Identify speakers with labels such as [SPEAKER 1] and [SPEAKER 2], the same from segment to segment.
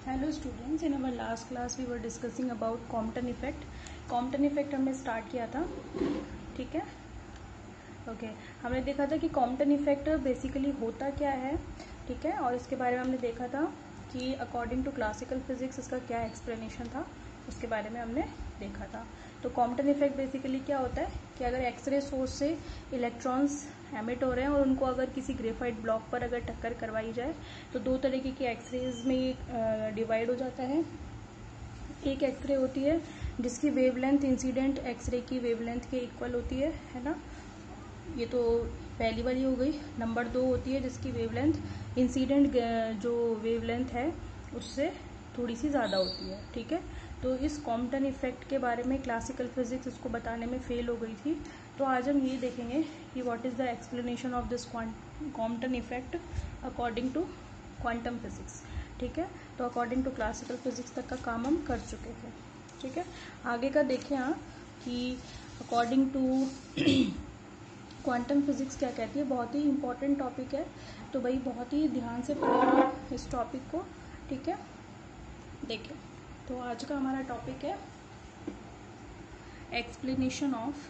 [SPEAKER 1] Hello students, in our last class we were discussing about Compton effect. Compton effect हमने start किया था. ठीक है, ओके. हमने देखा था कि कॉम्पटन इफेक्ट बेसिकली होता क्या है. ठीक है, और इसके बारे में हमने देखा था कि अकॉर्डिंग टू क्लासिकल फिजिक्स इसका क्या एक्सप्लेनेशन था, उसके बारे में हमने देखा था. तो कॉम्पटन इफेक्ट बेसिकली क्या होता है कि अगर एक्सरे सोर्स से इलेक्ट्रॉन्स एमिट हो रहे हैं और उनको अगर किसी ग्रेफाइट ब्लॉक पर अगर टक्कर करवाई जाए तो दो तरीके की एक्सरेज में डिवाइड हो जाता है. एक एक्सरे होती है जिसकी वेवलेंथ इंसिडेंट एक्सरे की वेवलेंथ के इक्वल होती है ना. ये तो पहली वाली हो गई. नंबर 2 होती है जिसकी वेवलेंथ इंसिडेंट जो वेवलेंथ है उससे थोड़ी सी ज़्यादा होती है. ठीक है, तो इस कॉम्पटन इफेक्ट के बारे में क्लासिकल फिजिक्स इसको बताने में फेल हो गई थी. तो आज हम ये देखेंगे कि what is the explanation of this Compton effect according to quantum physics. ठीक है, तो अकॉर्डिंग टू क्लासिकल फिजिक्स तक का काम हम कर चुके थे. ठीक है, आगे का देखें आप कि अकॉर्डिंग टू क्वांटम फिजिक्स क्या कहती है. बहुत ही इंपॉर्टेंट टॉपिक है, तो भाई बहुत ही ध्यान से पढ़ें इस टॉपिक को. ठीक है, देखें तो आज का हमारा टॉपिक है explanation of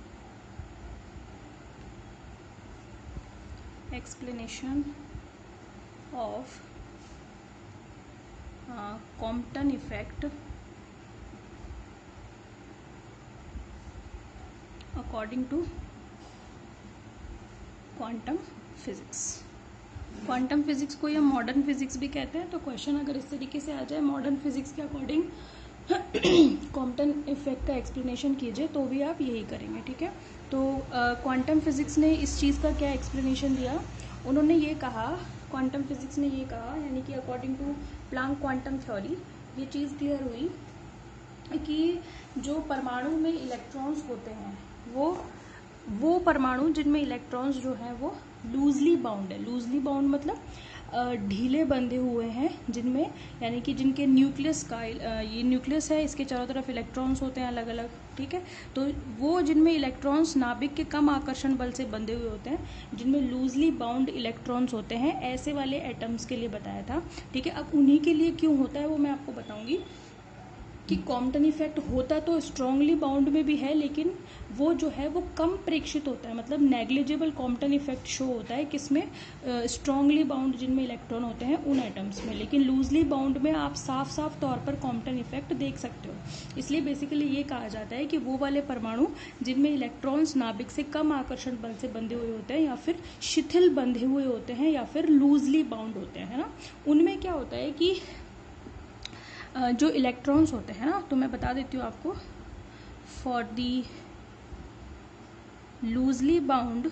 [SPEAKER 1] Compton effect according to quantum physics. Quantum physics को या मॉडर्न फिजिक्स भी कहते हैं. तो क्वेश्चन अगर इस तरीके से आ जाए मॉडर्न फिजिक्स के अकॉर्डिंग क्वांटम इफेक्ट का एक्सप्लेनेशन कीजिए तो भी आप यही करेंगे. ठीक है, तो क्वांटम फिजिक्स ने इस चीज़ का क्या एक्सप्लेनेशन दिया. उन्होंने ये कहा, क्वांटम फिजिक्स ने ये कहा, यानी कि according to Planck quantum theory ये चीज़ क्लियर हुई कि जो परमाणु में इलेक्ट्रॉन्स होते हैं वो परमाणु जिनमें इलेक्ट्रॉन्स जो हैं वो लूजली बाउंड है. लूजली बाउंड मतलब ढीले बंधे हुए हैं जिनमें, यानी कि जिनके न्यूक्लियस का ये न्यूक्लियस है, इसके चारों तरफ इलेक्ट्रॉन्स होते हैं अलग अलग. ठीक है, तो वो जिनमें इलेक्ट्रॉन्स नाभिक के कम आकर्षण बल से बंधे हुए होते हैं, जिनमें लूजली बाउंड इलेक्ट्रॉन्स होते हैं, ऐसे वाले एटम्स के लिए बताया था. ठीक है, अब उन्हीं के लिए क्यों होता है वो मैं आपको बताऊंगी कि कॉम्पटन इफेक्ट होता तो स्ट्रांगली बाउंड में भी है, लेकिन वो जो है वो कम प्रेक्षित होता है. मतलब नेग्लिजिबल कॉम्पटन इफेक्ट शो होता है किसमें, स्ट्रांगली बाउंड जिनमें इलेक्ट्रॉन होते हैं उन एटम्स में. लेकिन लूजली बाउंड में आप साफ साफ तौर पर कॉम्पटन इफेक्ट देख सकते हो. इसलिए बेसिकली ये कहा जाता है कि वो वाले परमाणु जिनमें इलेक्ट्रॉन्स नाभिक से कम आकर्षण बल से बंधे हुए होते हैं, या फिर शिथिल बंधे हुए होते हैं, या फिर लूजली बाउंड होते हैं, है ना, उनमें क्या होता है कि जो इलेक्ट्रॉन्स होते हैं ना, तो मैं बता देती हूँ आपको. For the loosely bound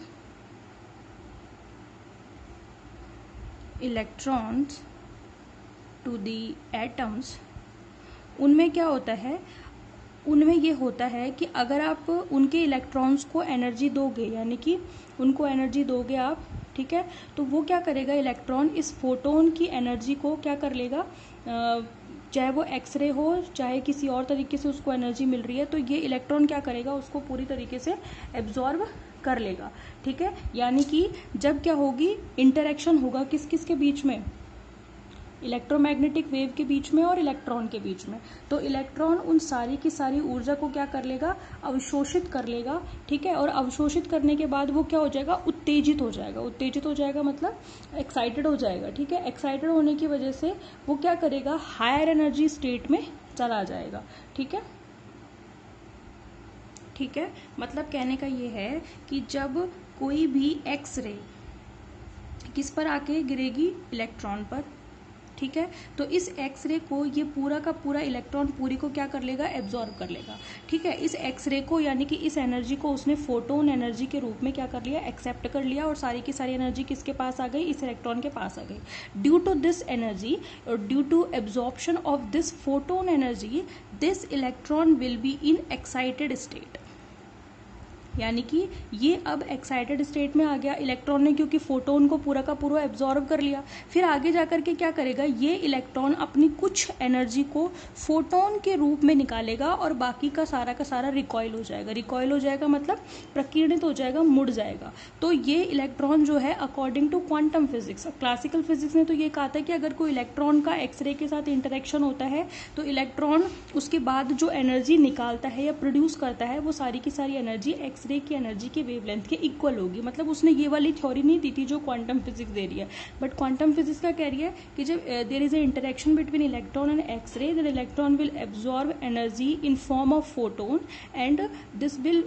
[SPEAKER 1] electrons to the atoms, उनमें क्या होता है, उनमें ये होता है कि अगर आप उनके इलेक्ट्रॉन्स को एनर्जी दोगे, यानी कि उनको एनर्जी दोगे आप, ठीक है, तो वो क्या करेगा, इलेक्ट्रॉन इस फोटोन की एनर्जी को क्या कर लेगा, चाहे वो एक्सरे हो चाहे किसी और तरीके से उसको एनर्जी मिल रही है, तो ये इलेक्ट्रॉन क्या करेगा, उसको पूरी तरीके से एब्जॉर्ब कर लेगा. ठीक है, यानी कि जब क्या होगी, इंटरेक्शन होगा किस किस के बीच में, इलेक्ट्रोमैग्नेटिक वेव के बीच में और इलेक्ट्रॉन के बीच में. तो इलेक्ट्रॉन उन सारी की सारी ऊर्जा को क्या कर लेगा, अवशोषित कर लेगा. ठीक है, और अवशोषित करने के बाद वो क्या हो जाएगा, उत्तेजित हो जाएगा. उत्तेजित हो जाएगा मतलब एक्साइटेड हो जाएगा. ठीक है, एक्साइटेड होने की वजह से वो क्या करेगा, हायर एनर्जी स्टेट में चला जाएगा. ठीक है, ठीक है, मतलब कहने का ये है कि जब कोई भी एक्स रे किस पर आके गिरेगी, इलेक्ट्रॉन पर. ठीक है, तो इस एक्सरे को ये पूरा का पूरा इलेक्ट्रॉन पूरी को क्या कर लेगा, एब्जॉर्ब कर लेगा. ठीक है, इस एक्सरे को यानी कि इस एनर्जी को उसने फोटोन एनर्जी के रूप में क्या कर लिया, एक्सेप्ट कर लिया, और सारी की सारी एनर्जी किसके पास आ गई, इस इलेक्ट्रॉन के पास आ गई. ड्यू टू दिस एनर्जी और due to absorption of this photon energy, this electron will be in excited state. यानी कि ये अब एक्साइटेड स्टेट में आ गया इलेक्ट्रॉन ने, क्योंकि फोटोन को पूरा का पूरा एब्जॉर्ब कर लिया। फिर आगे जाकर के क्या करेगा, ये इलेक्ट्रॉन अपनी कुछ एनर्जी को फोटोन के रूप में निकालेगा और बाकी का सारा रिकॉइल हो जाएगा। रिकॉइल हो जाएगा मतलब प्रकीर्णित हो जाएगा, मुड़ जाएगा। तो ये इलेक्ट्रॉन जो है according to quantum physics, classical physics ने तो ये कहा था कि अगर कोई इलेक्ट्रॉन का एक्सरे के साथ इंटरेक्शन होता है तो इलेक्ट्रॉन उसके बाद जो एनर्जी निकालता है या प्रोड्यूस करता है वो सारी की सारी एनर्जी एक्सरे की एनर्जी के वेवलेंथ के इक्वल होगी। मतलब उसने ये वाली थ्योरी नहीं दी थी जो क्वांटम फिजिक्स दे रही है, बट क्वांटम फिजिक्स का कह रही है कि जब there is a interaction between electron and x-ray, then electron will absorb energy in form of photon and this will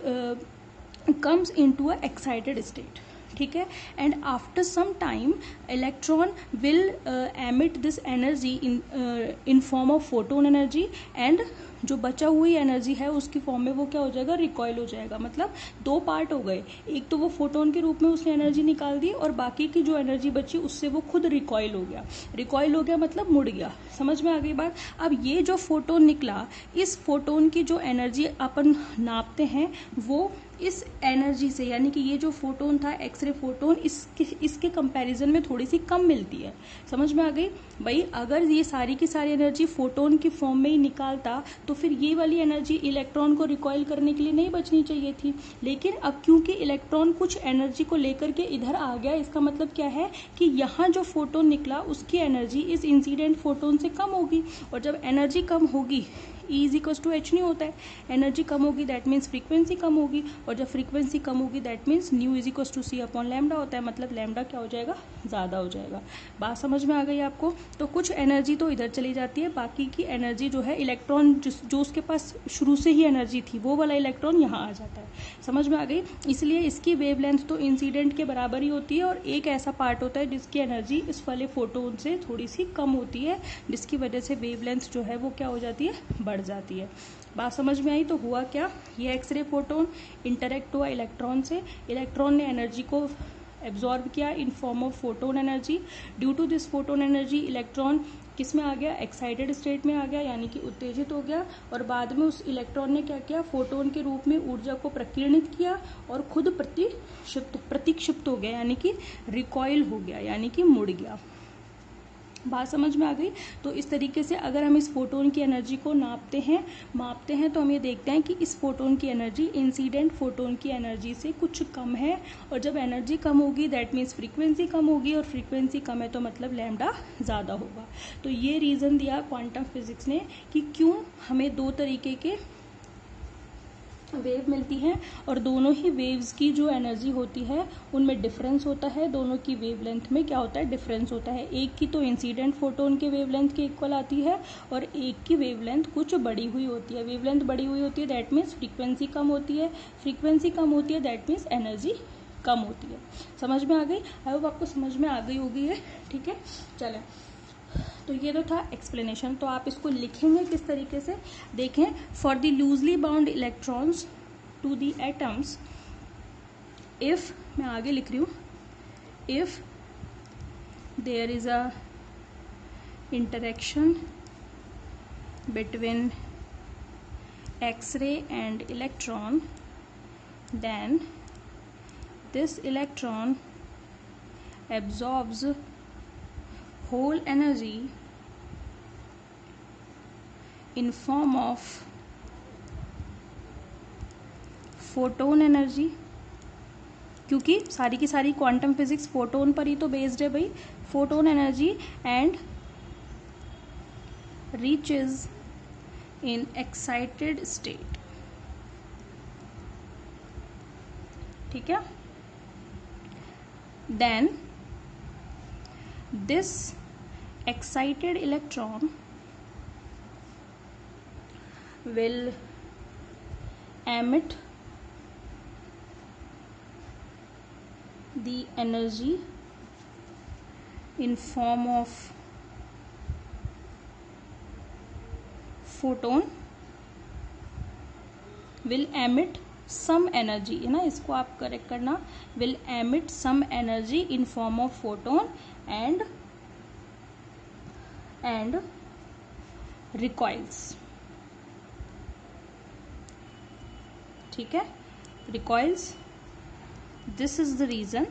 [SPEAKER 1] comes into a excited state. ठीक है, and after some time electron will emit this energy in form of photon energy, and जो बचा हुई energy है उसकी form में वो क्या हो जाएगा, रिकॉइल हो जाएगा। मतलब दो पार्ट हो गए, एक तो वो फोटोन के रूप में उसने एनर्जी निकाल दी और बाकी की जो एनर्जी बची उससे वो खुद रिकॉइल हो गया। रिकॉइल हो गया मतलब मुड़ गया। समझ में आ गई बात। अब ये जो फोटोन निकला, इस फोटोन की जो एनर्जी अपन नापते हैं वो इस एनर्जी से, यानी कि ये जो फोटोन था एक्सरे फोटोन, इसके कंपैरिजन में थोड़ी सी कम मिलती है। समझ में आ गई भाई। अगर ये सारी की सारी एनर्जी फोटोन की फॉर्म में ही निकालता तो फिर ये वाली एनर्जी इलेक्ट्रॉन को रिकॉइल करने के लिए नहीं बचनी चाहिए थी। लेकिन अब क्योंकि इलेक्ट्रॉन कुछ एनर्जी को लेकर के इधर आ गया, इसका मतलब क्या है कि यहाँ जो फोटोन निकला उसकी एनर्जी इस इंसिडेंट फोटोन से कम होगी, और जब एनर्जी कम होगी E is equal to h नहीं होता है, एनर्जी कम होगी दैट मीन्स फ्रीक्वेंसी कम होगी, और जब फ्रीक्वेंसी कम होगी that means nu is equal to c upon lambda होता है। मतलब लैम्डा क्या हो जाएगा, ज़्यादा हो जाएगा। बात समझ में आ गई आपको। तो कुछ एनर्जी तो इधर चली जाती है, बाकी की एनर्जी जो है इलेक्ट्रॉन जो उसके पास शुरू से ही एनर्जी थी वो वाला इलेक्ट्रॉन यहाँ आ जाता है। समझ में आ गई। इसलिए इसकी वेवलेंथ तो इंसिडेंट के बराबर ही होती है, और एक ऐसा पार्ट होता है जिसकी एनर्जी इस वाले फोटोन से थोड़ी सी कम होती है, जिसकी वजह से वेवलेंथ जो है वो क्या हो जाती है, बढ़ जाती है। बात समझ में आई। तो हुआ क्या, ये एक्सरे फोटोन इंटरेक्ट हुआ इलेक्ट्रॉन से, इलेक्ट्रॉन ने एनर्जी को एब्जॉर्ब किया in form of photon energy. Due to this photon energy electron किस में आ गया, एक्साइटेड स्टेट में आ गया, यानी कि उत्तेजित हो गया, और बाद में उस इलेक्ट्रॉन ने क्या किया, फोटोन के रूप में ऊर्जा को प्रकीर्णित किया और खुद प्रतिक्षिप्त हो गया, यानी कि रिकॉइल हो गया, यानी कि मुड़ गया। बात समझ में आ गई। तो इस तरीके से अगर हम इस फोटोन की एनर्जी को मापते हैं तो हम ये देखते हैं कि इस फोटोन की एनर्जी इंसिडेंट फोटोन की एनर्जी से कुछ कम है, और जब एनर्जी कम होगी दैट मीन्स फ्रीक्वेंसी कम होगी, और फ्रीक्वेंसी कम है तो मतलब लैम्डा ज़्यादा होगा। तो ये रीज़न दिया क्वांटम फिजिक्स ने कि क्यों हमें दो तरीके के वेव मिलती हैं, और दोनों ही वेव्स की जो एनर्जी होती है उनमें डिफरेंस होता है, दोनों की वेवलेंथ में क्या होता है, डिफरेंस होता है। एक की तो इंसिडेंट फोटोन के वेवलेंथ के इक्वल आती है, और एक की वेवलेंथ कुछ बढ़ी हुई होती है। वेवलेंथ बढ़ी हुई होती है दैट मीन्स फ्रीक्वेंसी कम होती है, फ्रीक्वेंसी कम होती है दैट मीन्स एनर्जी कम होती है। समझ में आ गई। आई होप आपको समझ में आ गई होगी है। ठीक है, चलें। तो ये तो था एक्सप्लेनेशन। तो आप इसको लिखेंगे किस तरीके से, देखें। For the loosely bound electrons to the atoms, if, मैं आगे लिख रही हूँ, if there is a interaction between x-ray and electron, then this electron absorbs whole energy in form of photon energy, क्योंकि सारी की सारी क्वांटम फिजिक्स फोटोन पर ही तो बेस्ड है भाई, photon energy, and reaches in excited state. ठीक है, then this excited electron will emit the energy in form of photon, will emit some energy, है ना, इसको आप करेक्ट करना, will emit some energy in form of photon and recoils। ठीक है, recoils. This is the reason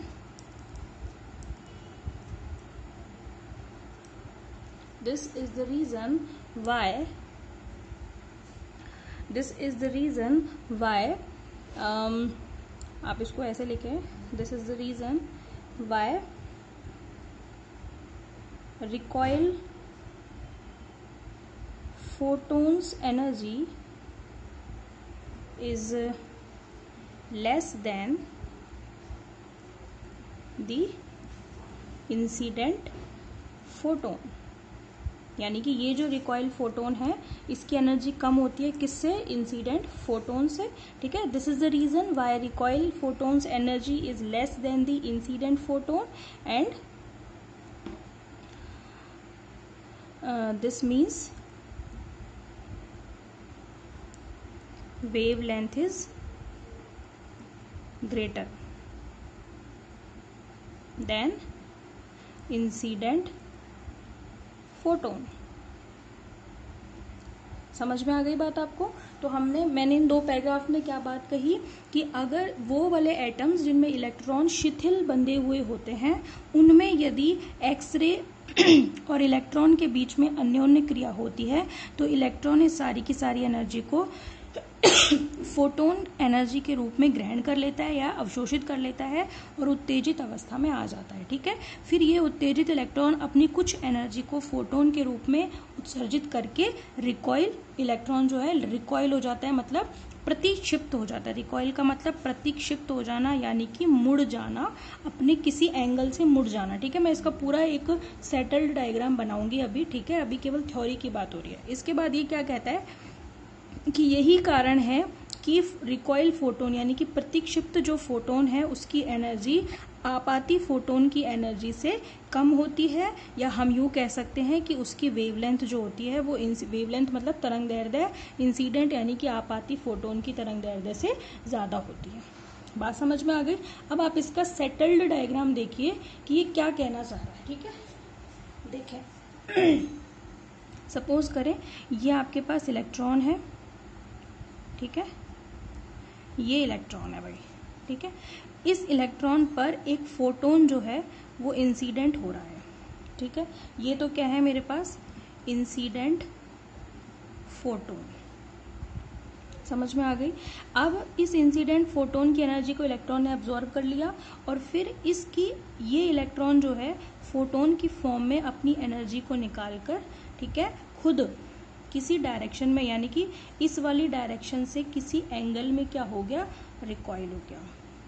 [SPEAKER 1] why आप इसको ऐसे लिखें, this is the reason why recoil photons energy is less than the incident photon. यानी कि ये जो रिकॉइल फोटोन है इसकी एनर्जी कम होती है किससे? इंसिडेंट फोटोन से. ठीक है, this is the reason why recoil photons energy is less than the incident photon and this means wavelength is greater than incident photon. समझ में आ गई बात आपको? तो मैंने इन 2 पैराग्राफ में क्या बात कही कि अगर वो वाले एटम्स जिनमें इलेक्ट्रॉन शिथिल बंधे हुए होते हैं उनमें यदि एक्सरे और इलेक्ट्रॉन के बीच में अन्योन्य क्रिया होती है तो इलेक्ट्रॉन इस सारी की सारी एनर्जी को फोटोन एनर्जी के रूप में ग्रहण कर लेता है या अवशोषित कर लेता है और उत्तेजित अवस्था में आ जाता है. ठीक है, फिर ये उत्तेजित इलेक्ट्रॉन अपनी कुछ एनर्जी को फोटोन के रूप में उत्सर्जित करके रिकॉइल इलेक्ट्रॉन जो है रिकॉइल हो जाता है, मतलब प्रतिक्षिप्त हो जाता है. रिकॉइल का मतलब प्रतिक्षिप्त हो जाना यानी कि मुड़ जाना, अपने किसी एंगल से मुड़ जाना. ठीक है, मैं इसका पूरा एक सेटल्ड डायग्राम बनाऊंगी अभी. ठीक है, अभी केवल थ्योरी की बात हो रही है. इसके बाद ये क्या कहता है कि यही कारण है कि रिकॉइल फोटोन यानी कि प्रतिक्षिप्त जो फोटोन है उसकी एनर्जी आपाती फोटोन की एनर्जी से कम होती है, या हम यूँ कह सकते हैं कि उसकी वेवलेंथ जो होती है वो वेवलेंथ मतलब तरंग दैर्ध्य इंसिडेंट यानी कि आपाती फोटोन की तरंग दैर्ध्य से ज़्यादा होती है. बात समझ में आ गई? अब आप इसका सेटल्ड डायग्राम देखिए कि ये क्या कहना चाह रहा है. ठीक है, देखें, सपोज करें ये आपके पास इलेक्ट्रॉन है. ठीक है, ये इलेक्ट्रॉन है भाई. ठीक है, इस इलेक्ट्रॉन पर एक फोटोन जो है वो इंसिडेंट हो रहा है. ठीक है, ये तो क्या है मेरे पास? Incident photon. समझ में आ गई? अब इस इंसिडेंट फोटोन की एनर्जी को इलेक्ट्रॉन ने अब्जॉर्ब कर लिया और फिर इसकी ये इलेक्ट्रॉन जो है फोटोन की फॉर्म में अपनी एनर्जी को निकाल कर, ठीक है, खुद किसी डायरेक्शन में यानी कि इस वाली डायरेक्शन से किसी एंगल में क्या हो गया? रिकॉइल हो गया.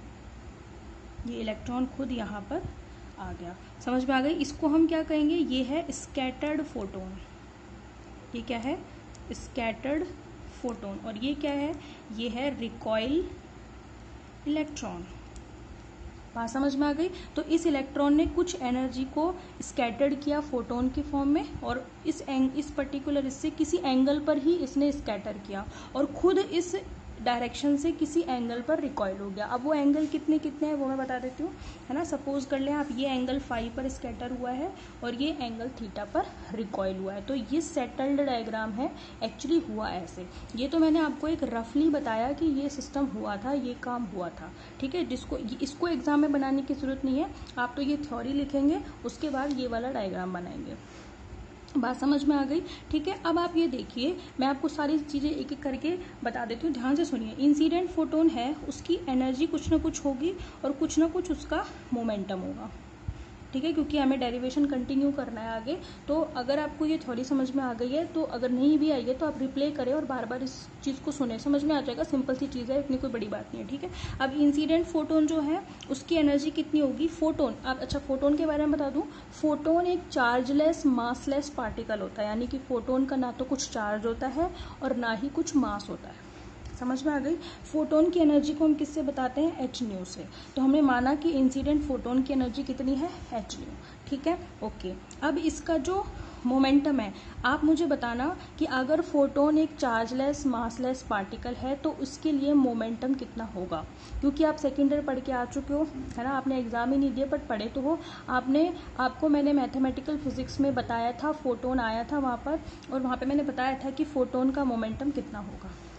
[SPEAKER 1] ये इलेक्ट्रॉन खुद यहाँ पर आ गया. समझ में आ गई? इसको हम क्या कहेंगे? ये है स्कैटर्ड फोटोन. ये क्या है? Scattered photon. और ये क्या है? ये है रिकॉइल इलेक्ट्रॉन. बात समझ में आ गई? तो इस इलेक्ट्रॉन ने कुछ एनर्जी को स्कैटर्ड किया फोटोन की फॉर्म में और इस पर्टिकुलर इससे किसी एंगल पर ही इसने स्कैटर किया और खुद इस डायरेक्शन से किसी एंगल पर रिकॉइल हो गया. अब वो एंगल कितने कितने हैं वो मैं बता देती हूँ, है ना. सपोज कर लें आप ये एंगल फाई पर स्कैटर हुआ है और ये एंगल थीटा पर रिकॉइल हुआ है. तो ये सेटल्ड डायग्राम है. एक्चुअली हुआ ऐसे, ये तो मैंने आपको एक रफली बताया कि ये सिस्टम हुआ था, ये काम हुआ था. ठीक है, इसको एग्जाम में बनाने की जरूरत नहीं है. आप तो ये थ्योरी लिखेंगे, उसके बाद ये वाला डायग्राम बनाएंगे. बात समझ में आ गई? ठीक है, अब आप ये देखिए, मैं आपको सारी चीज़ें एक एक करके बता देती हूँ, ध्यान से सुनिए. इंसिडेंट फोटोन है, उसकी एनर्जी कुछ ना कुछ होगी और कुछ ना कुछ उसका मोमेंटम होगा. ठीक है, क्योंकि हमें डेरिवेशन कंटिन्यू करना है आगे. तो अगर आपको ये थ्योरी समझ में आ गई है, तो अगर नहीं भी आई है तो आप रिप्ले करें और बार बार इस चीज़ को सुने, समझ में आ जाएगा. सिंपल सी चीज़ है, इतनी कोई बड़ी बात नहीं है. ठीक है, अब इंसिडेंट फोटोन जो है उसकी एनर्जी कितनी होगी? फोटोन, अब अच्छा फोटोन के बारे में बता दूं. फोटोन एक चार्जलेस मासलेस पार्टिकल होता है, यानी कि फोटोन का ना तो कुछ चार्ज होता है और ना ही कुछ मास होता है. समझ में आ गई? फोटोन की एनर्जी को हम किससे बताते हैं? एच न्यू से. तो हमने माना कि इंसिडेंट फोटोन की एनर्जी कितनी है? H nu. ठीक है, ओके. अब इसका जो मोमेंटम है, आप मुझे बताना कि अगर फोटोन एक चार्जलेस मासलेस पार्टिकल है तो उसके लिए मोमेंटम कितना होगा. क्योंकि आप सेकेंड ईयर पढ़ के आ चुके हो, है ना. आपने एग्जाम ही नहीं दिया बट पढ़े तो हो. आपको मैंने मैथमेटिकल फिजिक्स में बताया था, फोटोन आया था वहाँ पर और वहाँ पे मैंने बताया था कि फोटोन का मोमेंटम कितना होगा.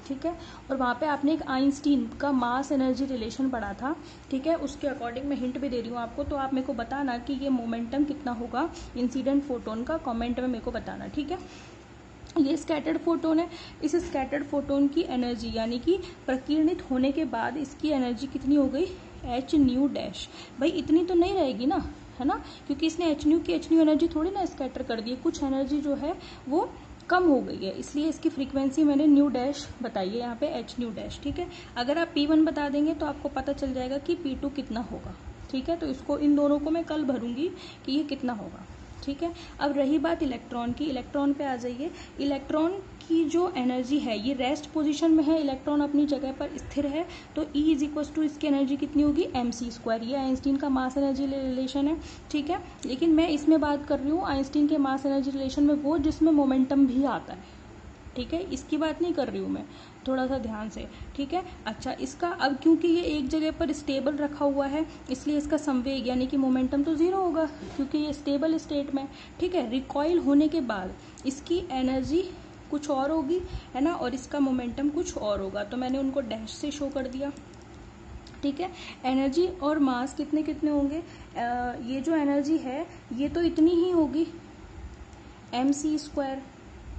[SPEAKER 1] ठीक है। और वहाँ पे आपने एक आइंस्टीन का मास एनर्जी रिलेशन पढ़ा था, ठीक है। उसके अकॉर्डिंग मैं हिंट भी दे रही हूँ आपको, तो आप मेरे को बताना कि ये मोमेंटम कितना होगा इंसिडेंट फोटोन का, कमेंट में मेरे को बताना, ठीक है। ये स्कैटर्ड फोटोन है। इस स्कैटर्ड फोटोन की एनर्जी यानी कि प्रकीर्णित होने के बाद इसकी एनर्जी कितनी हो गई, एच न्यू डैश। भाई इतनी तो नहीं रहेगी ना, है ना, क्योंकि इसने एच न्यू एनर्जी थोड़ी ना स्कैटर कर दी है, कुछ एनर्जी जो है वो कम हो गई है, इसलिए इसकी फ्रीक्वेंसी मैंने न्यू डैश बताई है यहाँ पे, एच न्यू डैश, ठीक है। अगर आप P1 बता देंगे तो आपको पता चल जाएगा कि P2 कितना होगा, ठीक है। तो इसको, इन दोनों को मैं कल भरूंगी कि ये कितना होगा, ठीक है। अब रही बात इलेक्ट्रॉन की, इलेक्ट्रॉन पे आ जाइए। इलेक्ट्रॉन की जो एनर्जी है ये रेस्ट पोजीशन में है, इलेक्ट्रॉन अपनी जगह पर स्थिर है, तो E इज इक्वल टू इसकी एनर्जी कितनी होगी, mc²। ये आइंस्टीन का मास एनर्जी रिलेशन है, ठीक है। लेकिन मैं इसमें बात कर रही हूँ आइंस्टीन के मास एनर्जी रिलेशन में वो जिसमें मोमेंटम भी आता है, ठीक है। इसकी बात नहीं कर रही हूँ मैं, थोड़ा सा ध्यान से, ठीक है। अच्छा, इसका अब क्योंकि ये एक जगह पर स्टेबल रखा हुआ है इसलिए इसका संवेग यानी कि मोमेंटम तो जीरो होगा क्योंकि ये स्टेबल स्टेट में, ठीक है। रिकॉइल होने के बाद इसकी एनर्जी कुछ और होगी, है ना, और इसका मोमेंटम कुछ और होगा, तो मैंने उनको डैश से शो कर दिया, ठीक है। एनर्जी और मास कितने कितने होंगे, ये जो एनर्जी है ये तो इतनी ही होगी, mc²।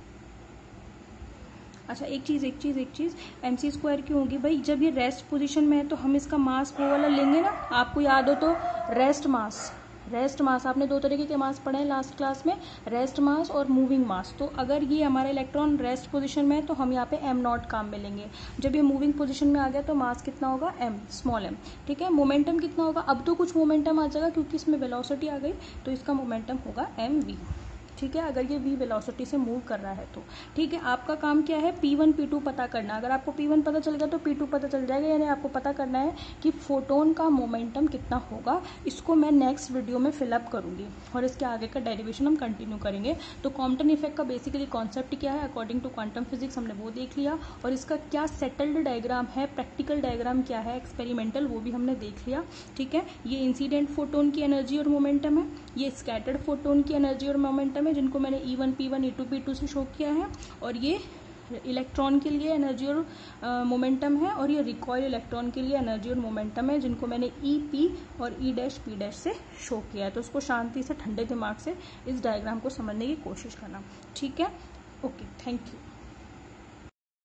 [SPEAKER 1] अच्छा, एक चीज mc² क्यों होगी भाई, जब ये रेस्ट पोजीशन में है तो हम इसका मास वो वाला लेंगे ना, आपको याद हो तो रेस्ट मास आपने दो तरीके के मास पढ़े हैं लास्ट क्लास में, रेस्ट मास और मूविंग मास। तो अगर ये हमारा इलेक्ट्रॉन रेस्ट पोजीशन में है तो हम यहाँ पे m0 काम में लेंगे, जब ये मूविंग पोजीशन में आ गया तो मास कितना होगा, स्मॉल m, ठीक है। मोमेंटम कितना होगा, अब तो कुछ मोमेंटम आ जाएगा क्योंकि इसमें वेलोसिटी आ गई, तो इसका मोमेंटम होगा mv, ठीक है। अगर ये v वेलोसिटी से मूव कर रहा है तो, ठीक है। आपका काम क्या है, P1 P2 पता करना। अगर आपको P1 पता चल गया तो P2 पता चल जाएगा, यानी आपको पता करना है कि फोटोन का मोमेंटम कितना होगा। इसको मैं नेक्स्ट वीडियो में फिलअप करूंगी और इसके आगे का डेरिवेशन हम कंटिन्यू करेंगे। तो कॉम्पटन इफेक्ट का बेसिकली कॉन्सेप्ट क्या है अकॉर्डिंग टू क्वांटम फिजिक्स हमने वो देख लिया, और इसका क्या सेटल्ड डायग्राम है, प्रैक्टिकल डायग्राम क्या है, एक्सपेरिमेंटल, वो भी हमने देख लिया, ठीक है। ये इंसिडेंट फोटोन की एनर्जी और मोमेंटम है, ये स्कैटर्ड फोटोन की एनर्जी और मोमेंटम है जिनको मैंने E1 P1 E2 P2 से शो किया है, और ये इलेक्ट्रॉन के लिए एनर्जी और मोमेंटम है, और ये रिकॉइल इलेक्ट्रॉन के लिए एनर्जी और मोमेंटम है जिनको मैंने EP और E' से शो किया है। तो उसको शांति से ठंडे दिमाग से इस डायग्राम को समझने की कोशिश करना, ठीक है। Okay, thank you.